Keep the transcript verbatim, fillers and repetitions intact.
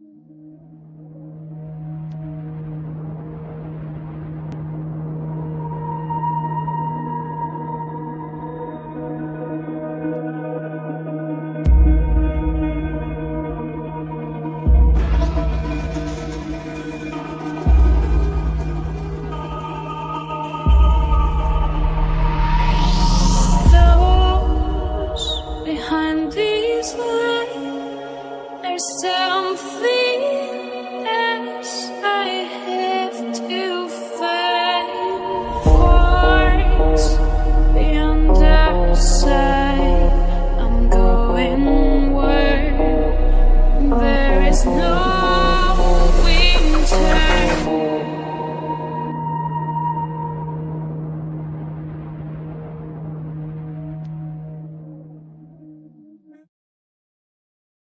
Behind these lines, there's something else I have to find. Forks beyond the side, I'm going where there is no